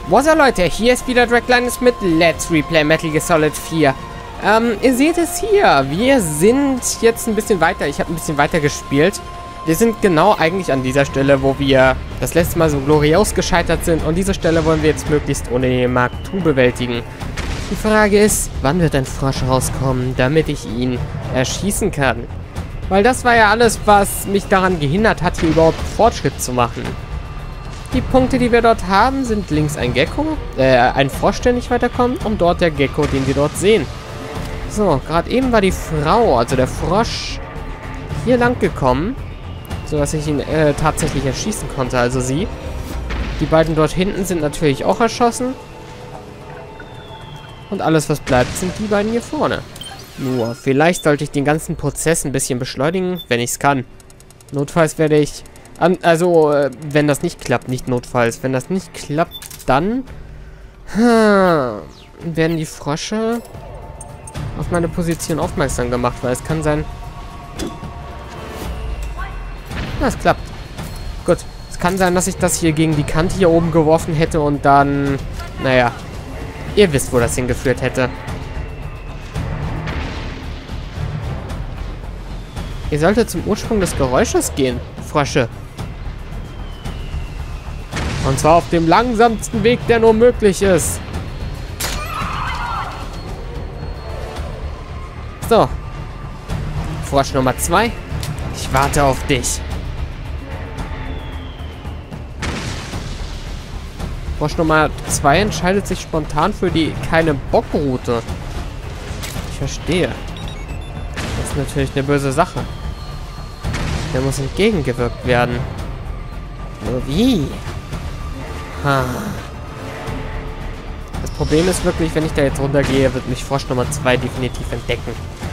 Was Leute, hier ist wieder Draglinus mit Let's Replay Metal Gear Solid 4. Ihr seht es hier, wir sind jetzt ein bisschen weiter, ich habe ein bisschen weiter gespielt. Wir sind genau eigentlich an dieser Stelle, wo wir das letzte Mal so glorios gescheitert sind. Und diese Stelle wollen wir jetzt möglichst ohne den Mark II bewältigen. Die Frage ist, wann wird ein Frosch rauskommen, damit ich ihn erschießen kann? Weil das war ja alles, was mich daran gehindert hat, hier überhaupt Fortschritt zu machen. Die Punkte, die wir dort haben, sind links ein Gecko, ein Frosch, der nicht weiterkommt, und dort der Gecko, den wir dort sehen. So, gerade eben war die Frau, also der Frosch, hier lang gekommen, sodass ich ihn tatsächlich erschießen konnte, also sie. Die beiden dort hinten sind natürlich auch erschossen. Und alles, was bleibt, sind die beiden hier vorne. Nur, vielleicht sollte ich den ganzen Prozess ein bisschen beschleunigen, wenn ich es kann. Notfalls werde ich... wenn das nicht klappt, nicht notfalls. Wenn das nicht klappt, dann... werden die Frösche auf meine Position aufmerksam gemacht, weil es kann sein... Na, es klappt. Gut. Es kann sein, dass ich das hier gegen die Kante hier oben geworfen hätte und dann... Naja. Ihr wisst, wo das hingeführt hätte. Ihr solltet zum Ursprung des Geräusches gehen, Frösche. Und zwar auf dem langsamsten Weg, der nur möglich ist. So. Frosch Nummer 2. Ich warte auf dich. Frosch Nummer 2 entscheidet sich spontan für die Keine-Bock-Route. Ich verstehe. Das ist natürlich eine böse Sache. Der muss entgegengewirkt werden. Nur wie? Das Problem ist wirklich, wenn ich da jetzt runtergehe, wird mich Frosch Nummer 2 definitiv entdecken.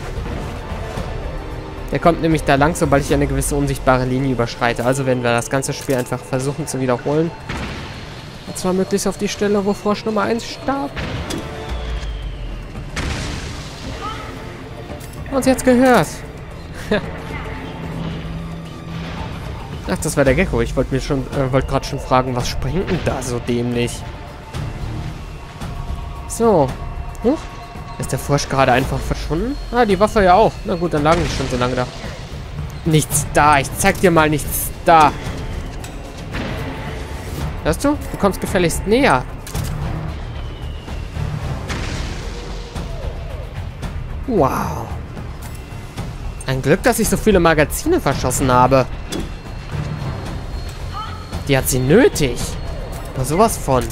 Der kommt nämlich da lang, sobald ich eine gewisse unsichtbare Linie überschreite. Also werden wir das ganze Spiel einfach versuchen zu wiederholen. Und zwar möglichst auf die Stelle, wo Frosch Nummer 1 starb. Und jetzt gehört. Ach, das war der Gecko. Ich wollte gerade schon fragen, was springt denn da so dämlich? So. Huch. Ist der Frosch gerade einfach verschwunden? Ah, die Waffe ja auch. Na gut, dann lagen die schon so lange da. Nichts da. Ich zeig dir mal nichts da. Hörst du? Du kommst gefälligst näher. Wow. Ein Glück, dass ich so viele Magazine verschossen habe. Die hat sie nötig. Aber sowas von.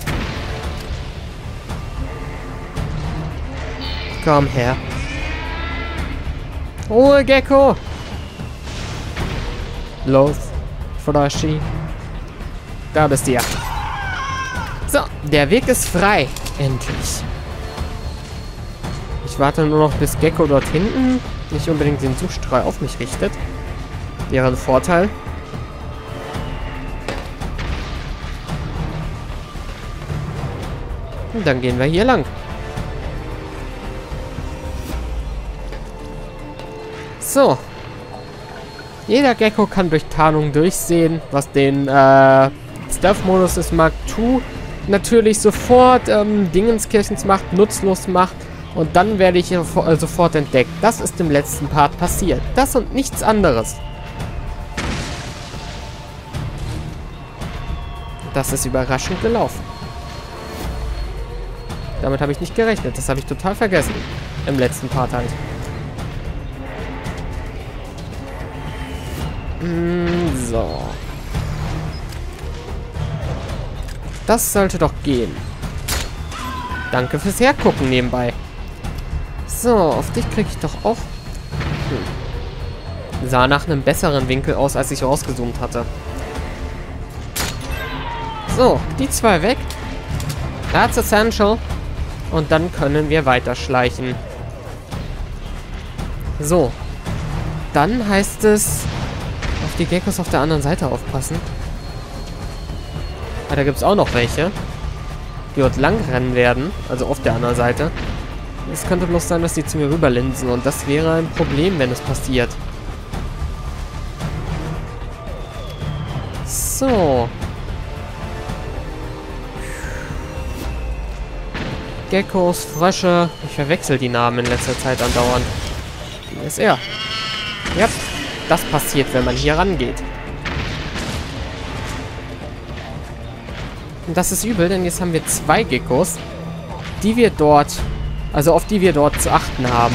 Komm her. Ruhe, Gecko. Los, Froschi. Da bist du ja. So, der Weg ist frei. Endlich. Ich warte nur noch, bis Gecko dort hinten nicht unbedingt den Suchstrahl auf mich richtet. Wäre ein Vorteil. Und dann gehen wir hier lang. So. Jeder Gecko kann durch Tarnung durchsehen, was den Stealth-Modus des Mark II natürlich sofort Dingenskirchens macht, nutzlos macht. Und dann werde ich sofort entdeckt. Das ist im letzten Part passiert. Das und nichts anderes. Das ist überraschend gelaufen. Damit habe ich nicht gerechnet. Das habe ich total vergessen. Im letzten Part halt. So. Das sollte doch gehen. Danke fürs Hergucken nebenbei. So, auf dich kriege ich doch auch... Sah nach einem besseren Winkel aus, als ich rausgezoomt hatte. So, die zwei weg. That's essential. Und dann können wir weiterschleichen. So. Dann heißt es... auf die Geckos auf der anderen Seite aufpassen. Ah, da gibt es auch noch welche. Die dort lang rennen werden. Also auf der anderen Seite. Es könnte bloß sein, dass die zu mir rüberlinsen. Und das wäre ein Problem, wenn es passiert. So. Geckos, Frösche. Ich verwechsel die Namen in letzter Zeit andauernd. Hier ist er. Ja, das passiert, wenn man hier rangeht. Und das ist übel, denn jetzt haben wir 2 Geckos, die wir dort, also auf die wir dort zu achten haben.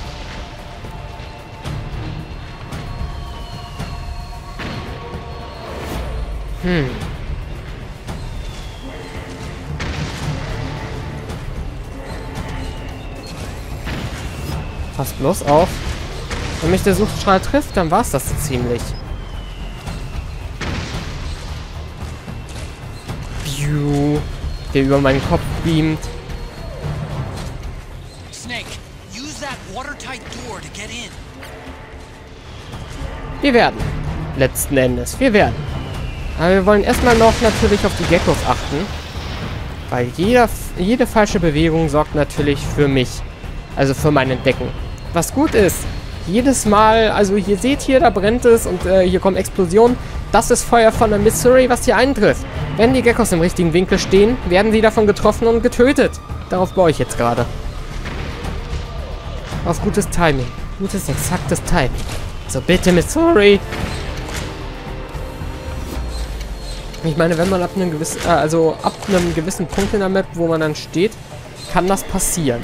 Pass bloß auf. Wenn mich der Suchtstrahl trifft, dann war es das so ziemlich. Piu, der über meinen Kopf beamt. Snake, use that watertight door to get in. Wir werden. Letzten Endes. Wir werden. Aber wir wollen erstmal noch natürlich auf die Geckos achten. Weil jede falsche Bewegung sorgt natürlich für mich. Also für mein Entdecken. Was gut ist, jedes Mal, also hier seht ihr, da brennt es und hier kommen Explosionen. Das ist Feuer von der Missouri, was hier eintrifft. Wenn die Geckos im richtigen Winkel stehen, werden sie davon getroffen und getötet. Darauf baue ich jetzt gerade. Auf gutes Timing. Gutes, exaktes Timing. So bitte, Missouri. Ich meine, wenn man ab einem gewissen Punkt in der Map, wo man dann steht, kann das passieren.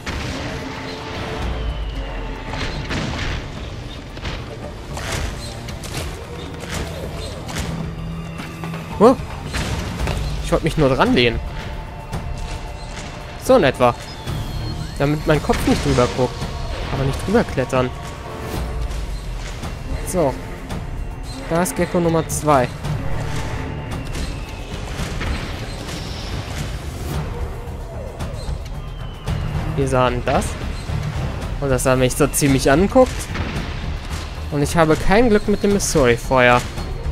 Oh. Ich wollte mich nur dran lehnen. So in etwa. Damit mein Kopf nicht drüber guckt. Aber nicht drüber klettern. So. Da ist Gecko Nummer 2. Wir sahen das. Und dass er mich so ziemlich anguckt. Und ich habe kein Glück mit dem Missouri-Feuer.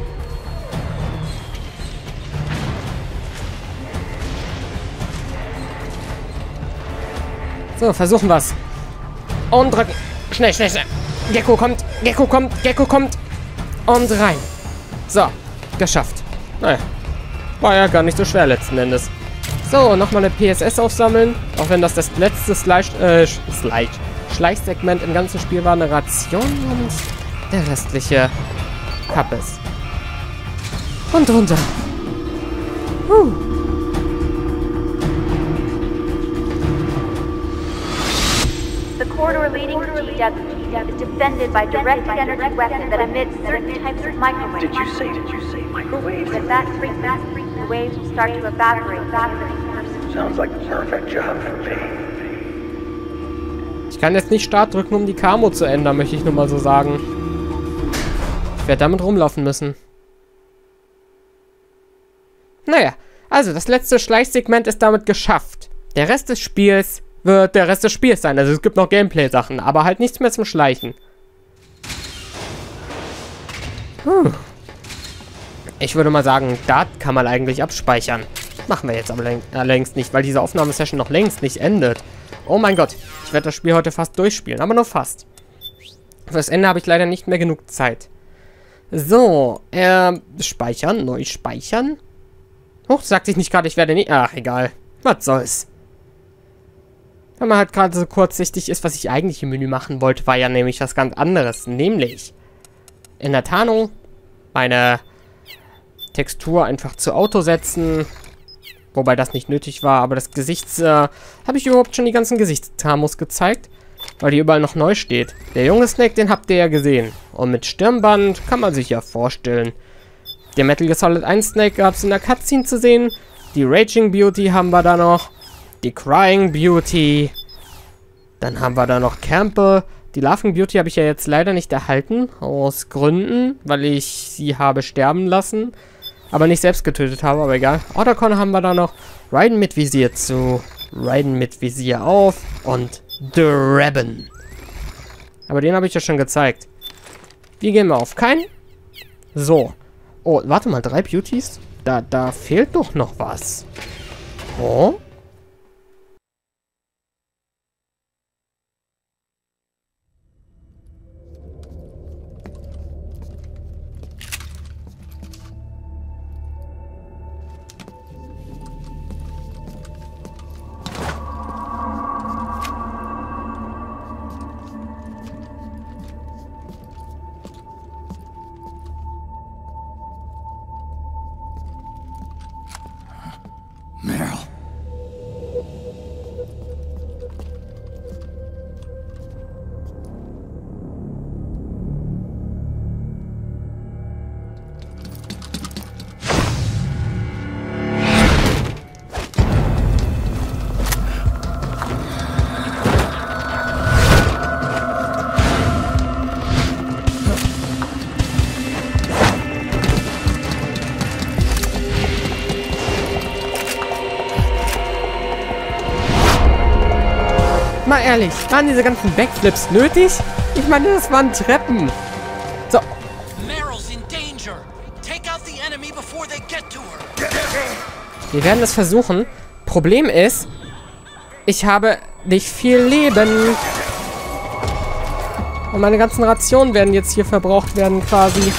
So, versuchen wir's. Und drücken. Schnell, schnell, schnell. Gecko kommt, Gecko kommt, Gecko kommt. Und rein. So, geschafft. Naja, war ja gar nicht so schwer letzten Endes. So, nochmal eine PSS aufsammeln. Auch wenn das letzte Schleichsegment im ganzen Spiel war, eine Ration und der restliche Kappes. Und runter. The corridor leading to TW is defended by directed energy weapons that emit certain types of microwaves. Did you say microwave? If that freaks, the waves will start to evaporate faster than person. Sounds like the perfect job for me. Ich kann jetzt nicht Start drücken, um die Camo zu ändern, möchte ich nur mal so sagen. Ich werde damit rumlaufen müssen. Naja, also das letzte Schleichsegment ist damit geschafft. Der Rest des Spiels wird der Rest des Spiels sein. Also es gibt noch Gameplay-Sachen, aber halt nichts mehr zum Schleichen. Ich würde mal sagen, da kann man eigentlich abspeichern. Machen wir jetzt aber längst nicht, weil diese Aufnahmesession noch längst nicht endet. Oh mein Gott, ich werde das Spiel heute fast durchspielen, aber nur fast. Fürs Ende habe ich leider nicht mehr genug Zeit. So, speichern, neu speichern. Huch, sagte ich nicht gerade, ich werde nicht... Ach, egal. Was soll's. Wenn man halt gerade so kurzsichtig ist, was ich eigentlich im Menü machen wollte, war ja nämlich was ganz anderes. Nämlich in der Tarnung meine Textur einfach zu Auto setzen. Wobei das nicht nötig war, aber das Gesichts... habe ich überhaupt schon die ganzen Gesichtstamos gezeigt? Weil die überall noch neu steht. Der junge Snake, den habt ihr ja gesehen. Und mit Stirnband kann man sich ja vorstellen. Der Metal Gear Solid 1 Snake gab es in der Cutscene zu sehen. Die Raging Beauty haben wir da noch. Die Crying Beauty. Dann haben wir da noch Campbell. Die Laughing Beauty habe ich ja jetzt leider nicht erhalten. Aus Gründen, weil ich sie habe sterben lassen. Aber nicht selbst getötet habe, aber egal. Otacon haben wir da noch. Raiden mit Visier zu. Raiden mit Visier auf. Und Draben. Aber den habe ich ja schon gezeigt. Wie gehen wir auf? Keinen? So. Oh, warte mal. 3 Beauties? Da fehlt doch noch was. Oh? Mal ehrlich, waren diese ganzen Backflips nötig? Ich meine, das waren Treppen. So. Meryl's in danger. Take out the enemy before they get to her. Wir werden es versuchen. Problem ist, ich habe nicht viel Leben. Und meine ganzen Rationen werden jetzt hier verbraucht werden quasi.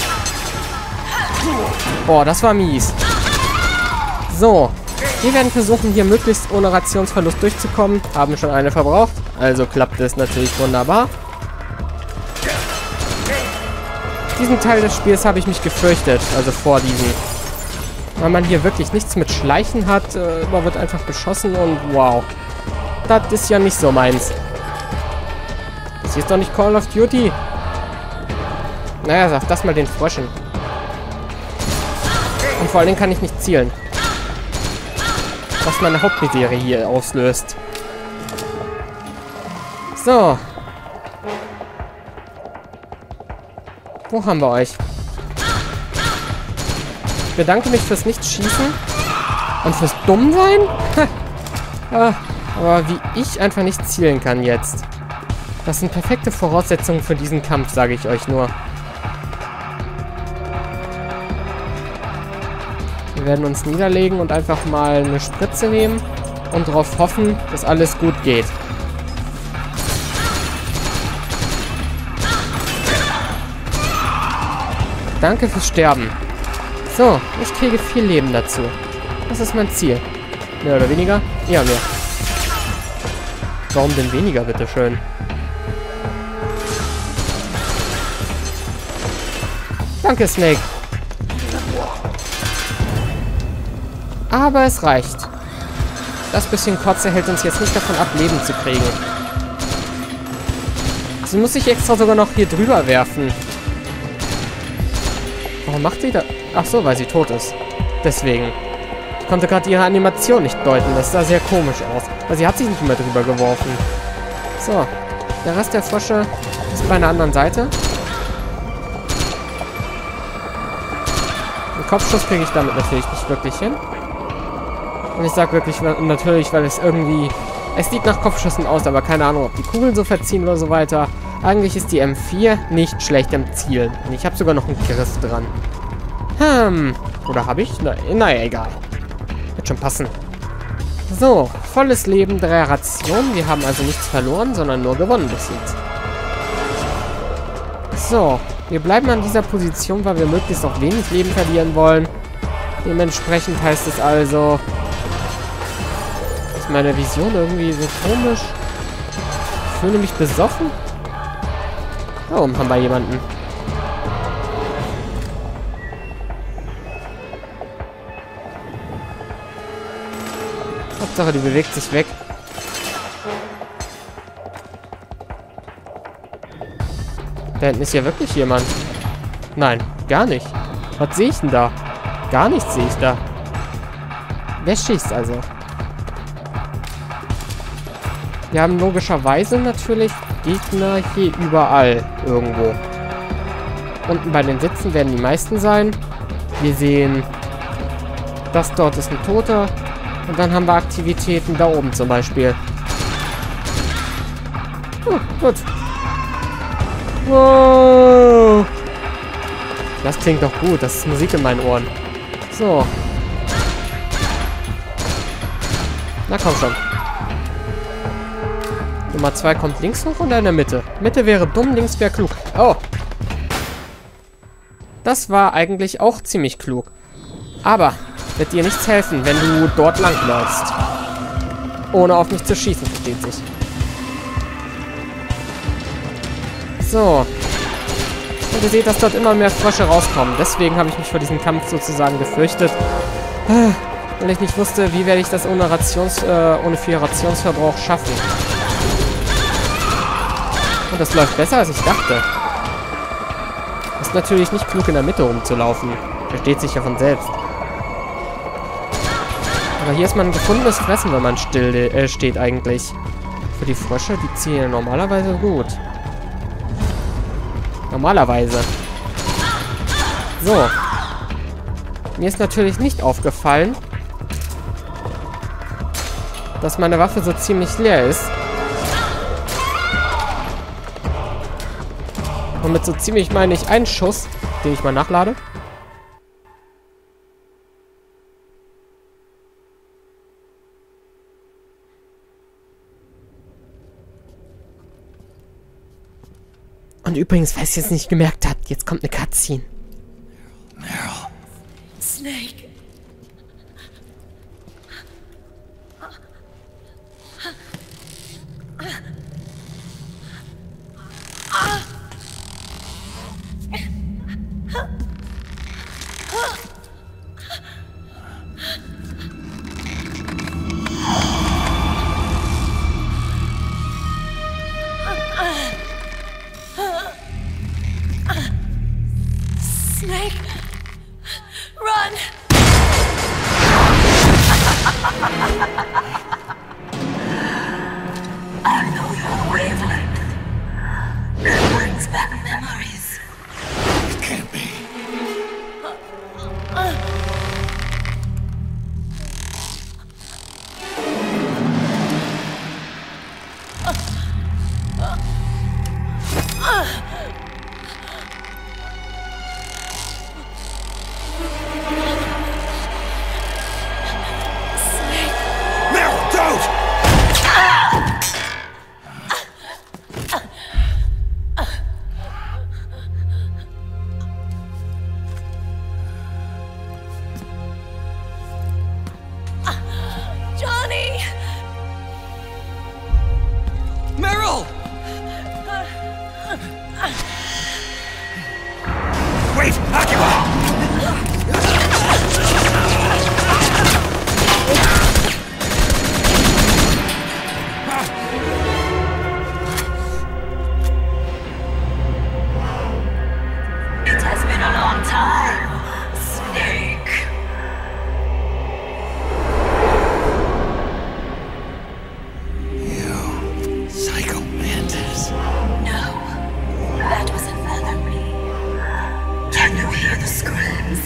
Boah, das war mies. So. Wir werden versuchen, hier möglichst ohne Rationsverlust durchzukommen. Haben schon eine verbraucht. Also klappt es natürlich wunderbar. Diesen Teil des Spiels habe ich mich gefürchtet. Also vor diesem. Weil man hier wirklich nichts mit Schleichen hat. Man wird einfach beschossen und wow. Das ist ja nicht so meins. Das hier ist doch nicht Call of Duty. Naja, sag das mal den Fröschen. Und vor allen Dingen kann ich nicht zielen. Was meine Hauptmisere hier auslöst. So. Wo haben wir euch? Ich bedanke mich fürs Nicht-Schießen. Und fürs Dummsein? Aber wie ich einfach nicht zielen kann jetzt. Das sind perfekte Voraussetzungen für diesen Kampf, sage ich euch nur. Wir werden uns niederlegen und einfach mal eine Spritze nehmen und darauf hoffen, dass alles gut geht. Danke fürs Sterben. So, ich kriege viel Leben dazu. Das ist mein Ziel. Mehr oder weniger? Ja, mehr. Warum denn weniger, bitteschön? Danke, Snake. Aber es reicht. Das bisschen Kotze hält uns jetzt nicht davon ab, Leben zu kriegen. Sie muss sich extra sogar noch hier drüber werfen. Warum macht sie das? Ach so, weil sie tot ist. Deswegen. Ich konnte gerade ihre Animation nicht deuten. Das sah sehr komisch aus. Weil sie hat sich nicht mehr drüber geworfen. So. Der Rest der Frösche ist bei einer anderen Seite. Den Kopfschuss kriege ich damit natürlich nicht wirklich hin. Und ich sage wirklich natürlich, weil es irgendwie... Es sieht nach Kopfschüssen aus, aber keine Ahnung, ob die Kugeln so verziehen oder so weiter. Eigentlich ist die M4 nicht schlecht am Zielen. Und ich habe sogar noch einen Griff dran. Oder habe ich? Naja, egal. Wird schon passen. So, volles Leben, 3 Rationen. Wir haben also nichts verloren, sondern nur gewonnen bis jetzt. So, wir bleiben an dieser Position, weil wir möglichst auch wenig Leben verlieren wollen. Dementsprechend heißt es also... Ist meine Vision irgendwie so komisch? Ich fühle mich besoffen? Da oben haben wir jemanden. Hauptsache, die bewegt sich weg. Da hinten ist ja wirklich jemand. Nein, gar nicht. Was sehe ich denn da? Gar nichts sehe ich da. Wer schießt also? Wir haben logischerweise natürlich Gegner hier überall irgendwo. Unten bei den Sitzen werden die meisten sein. Wir sehen, das dort ist ein Toter. Und dann haben wir Aktivitäten da oben zum Beispiel. Gut. Wow. Das klingt doch gut. Das ist Musik in meinen Ohren. So. Na komm schon. Nummer 2 kommt links hoch oder in der Mitte? Mitte wäre dumm, links wäre klug. Oh. Das war eigentlich auch ziemlich klug. Aber wird dir nichts helfen, wenn du dort lang läufst. Ohne auf mich zu schießen, versteht sich. So. Und ihr seht, dass dort immer mehr Frösche rauskommen. Deswegen habe ich mich vor diesem Kampf sozusagen gefürchtet. Weil ich nicht wusste, wie werde ich das ohne viel Rationsverbrauch schaffen. Und das läuft besser, als ich dachte. Ist natürlich nicht klug, in der Mitte rumzulaufen. Versteht sich ja von selbst. Aber hier ist man ein gefundenes Fressen, wenn man still steht eigentlich. Für die Frösche, die zielen normalerweise gut. Normalerweise. So. Mir ist natürlich nicht aufgefallen, dass meine Waffe so ziemlich leer ist. Und mit so ziemlich meine ich einen Schuss, den ich mal nachlade. Und übrigens, falls ihr es nicht gemerkt habt, jetzt kommt eine Cutscene. Meryl. Snake. Snake, run! I know your wavelength. It brings back memories. It can't be. Meryl, don't! Johnny! Meryl! Wait, Akiba! It has been a long time, Snake. You psycho mantis. No, that was another me. Can you hear the screams?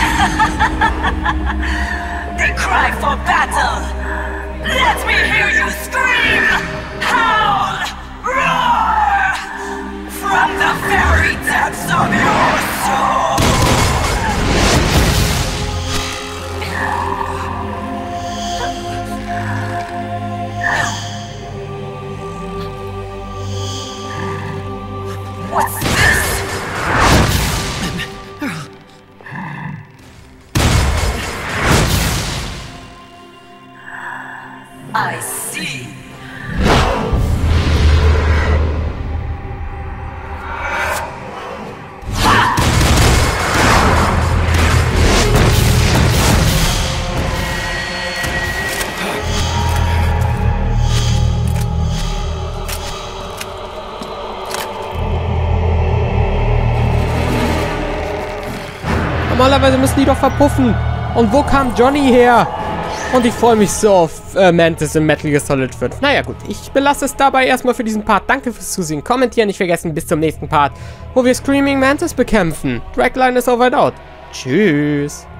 They cry for battle. Let me hear you scream! Howl! Roar! From the very depths of your soul! What's this? I see. Normalerweise müssen die doch verpuffen. Und wo kam Johnny her? Und ich freue mich so auf Mantis in Metal Gear Solid 5. Naja gut, ich belasse es dabei erstmal für diesen Part. Danke fürs Zusehen. Kommentieren nicht vergessen. Bis zum nächsten Part, wo wir Screaming Mantis bekämpfen. Dragline is over and out. Tschüss.